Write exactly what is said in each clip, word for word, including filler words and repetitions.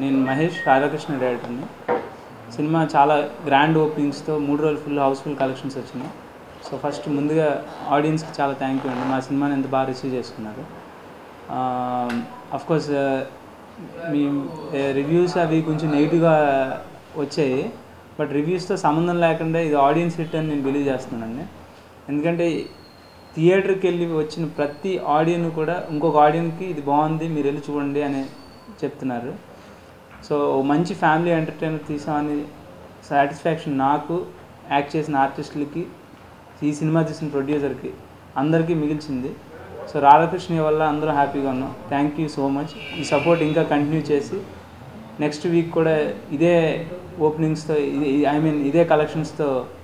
నేను మహేష్ రాధాకృష్ణ డైరెక్టర్ని. సినిమా చాలా గ్రాండ్ ఓపెనింగ్స్తో మూడు రోజులు ఫుల్ హౌస్ఫుల్ కలెక్షన్స్ వచ్చినాయి. సో ఫస్ట్ ముందుగా ఆడియన్స్కి చాలా థ్యాంక్ యూ అండి, మా సినిమాని ఎంత బాగా రిసీవ్ చేసుకున్నారు. అఫ్కోర్స్ మీ రివ్యూస్ అవి కొంచెం నెగిటివ్గా వచ్చాయి, బట్ రివ్యూస్తో సంబంధం లేకుండా ఇది ఆడియన్స్ హిట్ అని నేను బిలీవ్ చేస్తున్నానండి. ఎందుకంటే థియేటర్కి వెళ్ళి వచ్చిన ప్రతి ఆడియన్ కూడా ఇంకొక ఆడియన్కి ఇది బాగుంది మీరు వెళ్ళి చూడండి అని చెప్తున్నారు. సో మంచి ఫ్యామిలీ ఎంటర్టైనర్ తీసామని సాటిస్ఫాక్షన్ నాకు, యాక్ట్ చేసిన ఆర్టిస్టులకి, ఈ సినిమా తీసిన ప్రొడ్యూసర్కి, అందరికీ మిగిల్చింది. సో రాధాకృష్ణ వల్ల అందరూ హ్యాపీగా ఉన్నాం. Thank you so much. ఈ సపోర్ట్ ఇంకా కంటిన్యూ చేసి నెక్స్ట్ వీక్ కూడా ఇదే ఓపెనింగ్స్తో, ఇది ఐ మీన్ ఇదే కలెక్షన్స్తో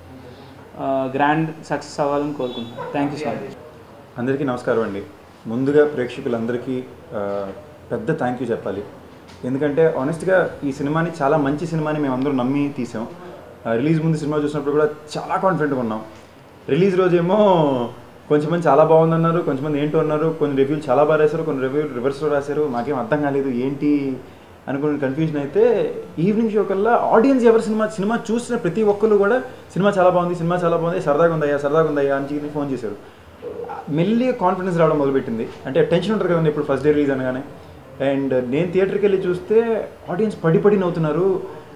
గ్రాండ్ సక్సెస్ అవ్వాలని కోరుకుంటున్నాను. Thank you so much. అందరికీ నమస్కారం అండి. ముందుగా ప్రేక్షకులందరికీ పెద్ద థ్యాంక్ యూ చెప్పాలి. ఎందుకంటే ఆనెస్ట్గా ఈ సినిమాని చాలా మంచి సినిమాని మేము అందరూ నమ్మి తీసాం. రిలీజ్ ముందు సినిమా చూసినప్పుడు కూడా చాలా కాన్ఫిడెంట్గా ఉన్నాం. రిలీజ్ రోజేమో కొంచెంమంది చాలా బాగుందన్నారు, కొంచెంమంది ఏంటో అన్నారు, కొన్ని రివ్యూలు చాలా బాగా రాశారు, కొన్ని రివ్యూలు రివర్స్లో రాశారు. మాకేం అర్థం కాలేదు ఏంటి అనుకుని కన్ఫ్యూజన్ అయితే ఈవినింగ్ షో కల్లా ఆడియన్స్ ఎవరు సినిమా సినిమా చూసిన ప్రతి ఒక్కరు కూడా సినిమా చాలా బాగుంది, సినిమా చాలా బాగుంది, సరదాగా ఉందయ్యా సరదాగా ఉందయ్యా అని చెప్పి ఫోన్ చేశారు. మెల్లి కాన్ఫిడెన్స్ రావడం మొదలుపెట్టింది. అంటే టెన్షన్ ఉంటుంది కదండి ఇప్పుడు ఫస్ట్ డే రిలీజ్ అనగానే. అండ్ నేను థియేటర్కి వెళ్ళి చూస్తే ఆడియన్స్ పడి పడి నవ్వుతున్నారు.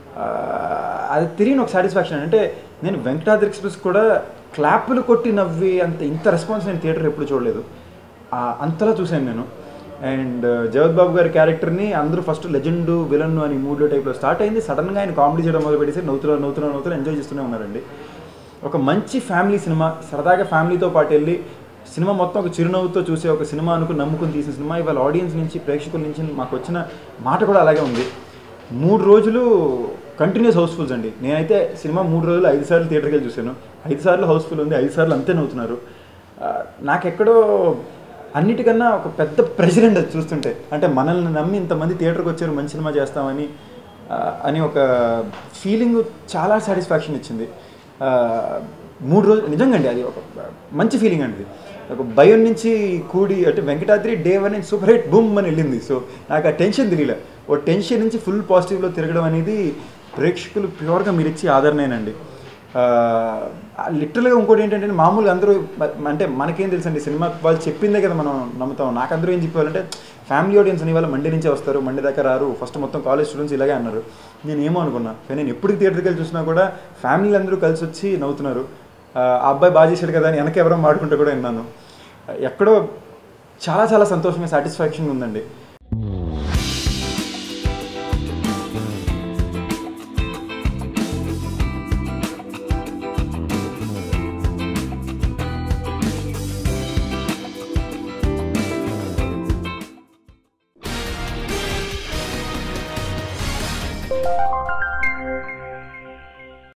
అది తిరిగిన ఒక సాటిస్ఫాక్షన్. అంటే నేను వెంకటాద్రి ఎక్స్ప్రెస్ కూడా క్లాప్లు కొట్టి నవ్వి అంత ఇంత రెస్పాన్స్ నేను థియేటర్ ఎప్పుడు చూడలేదు, అంతలా చూశాను నేను. అండ్ జగత్ బాబు గారి క్యారెక్టర్ని అందరూ ఫస్ట్ లెజెండ్ విలన్ అని మూడ్లో టైప్లో స్టార్ట్ అయింది. సడన్గా ఆయన కామెడీ చేయడం మొదలు పెట్టేసి నవ్వుతున్నారు నవ్వుతున్నారు నవ్వుతున్నారు ఎంజాయ్ చేస్తూనే ఉన్నారండి. ఒక మంచి ఫ్యామిలీ సినిమా, సరదాగా ఫ్యామిలీతో పాటు వెళ్ళి సినిమా మొత్తం ఒక చిరునవ్వుతో చూసే ఒక సినిమా అనుకుని నమ్ముకుని తీసిన సినిమా ఇవాళ ఆడియన్స్ నుంచి, ప్రేక్షకుల నుంచి మాకు వచ్చిన మాట కూడా అలాగే ఉంది. మూడు రోజులు కంటిన్యూస్ హౌస్ఫుల్స్ అండి. నేనైతే సినిమా మూడు రోజులు ఐదు సార్లు థియేటర్కి వెళ్ళి చూశాను. ఐదు సార్లు హౌస్ఫుల్ ఉంది, ఐదు సార్లు అంతే నవ్వుతున్నారు. నాకెక్కడో అన్నిటికన్నా ఒక పెద్ద ప్రెషర్ అండి అది చూస్తుంటే. అంటే మనల్ని నమ్మి ఇంతమంది థియేటర్కి వచ్చారు మంచి సినిమా చేస్తామని అని ఒక ఫీలింగ్ చాలా సాటిస్ఫాక్షన్ ఇచ్చింది. మూడు రోజులు నిజంగా అండి అది ఒక మంచి ఫీలింగ్ అండి. ఒక భయం నుంచి కూడి అంటే వెంకటాద్రి డే వన్ నుంచి సూపర్ హిట్ బూమ్ అని వెళ్ళింది. సో నాకు ఆ టెన్షన్ తెలియలే. ఓ టెన్షన్ నుంచి ఫుల్ పాజిటివ్లో తిరగడం అనేది ప్రేక్షకులు ప్యూర్గా మీరు ఇచ్చి ఆదరణేనండి. లిటరల్గా ఇంకోటి ఏంటంటే మామూలుగా అందరూ అంటే మనకేం తెలుసండి, సినిమా వాళ్ళు చెప్పిందే కదా మనం నమ్ముతాం. నాకు అందరూ ఏం చెప్పాలంటే ఫ్యామిలీ ఆడియన్స్ అని వాళ్ళ మండే నుంచే వస్తారు, మండే దాకా రారు, ఫస్ట్ మొత్తం కాలేజ్ స్టూడెంట్స్ ఇలాగే అన్నారు. నేను ఏమో అనుకున్నా, కానీ నేను ఎప్పుడు థియేటర్కి వెళ్ళి చూసినా కూడా ఫ్యామిలీ అందరూ కలిసి వచ్చి నవ్వుతున్నారు. ఆ అబ్బాయి బాగా చేశాడు కదా అని వెనక ఎవరో మాడుకుంటూ కూడా విన్నాను. ఎక్కడో చాలా చాలా సంతోషంగా సాటిస్ఫాక్షన్గా ఉందండి. you